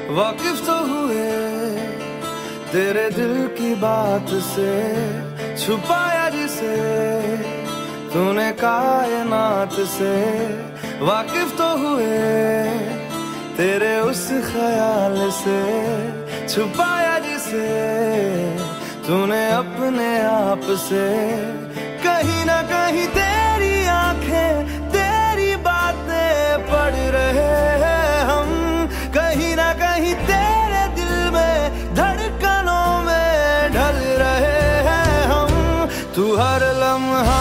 वाकिफ तो हुए तेरे दिल की बात से, छुपाया जिसे तूने कायनात से। वाकिफ तो हुए तेरे उस ख्याल से, छुपाया जिसे तूने अपने आप से। कहीं ना कहीं तेरी आंखें तेरी बातें पढ़ रहे हैं हम, कहीं ना कहीं तेरे दिल में धड़कनों में ढल रहे हैं हम। तू हर लम्हा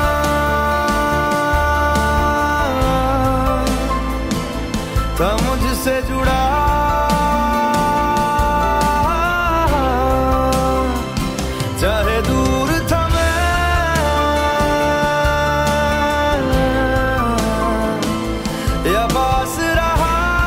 था मुझसे जुड़ा, चाहे दूर था मैं या पास रहा।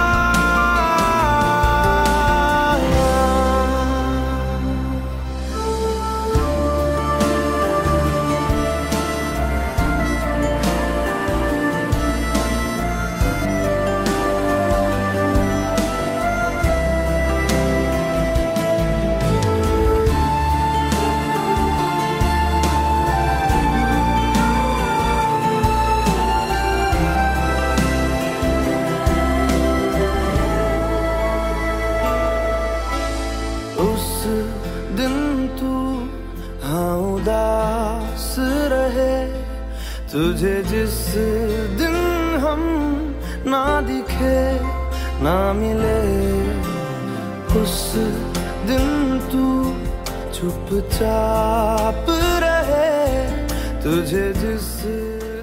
उस दिन तू हाँ उदास रहे, तुझे जिस दिन हम ना दिखे ना मिले, उस दिन तू चुपचाप रहे, तुझे जिस